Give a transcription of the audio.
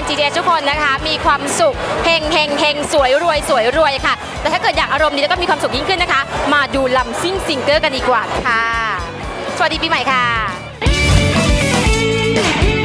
GTH ทุกคนนะคะมีความสุขเฮงเฮงเฮงสวยรวยสวยรวยค่ะแต่ถ้าเกิดอยากอารมณ์ดีแล้วก็มีความสุขยิ่งขึ้นนะคะมาดูลำซิ่งซิงเกอร์กันดีกว่าค่ะสวัสดีปีใหม่ค่ะ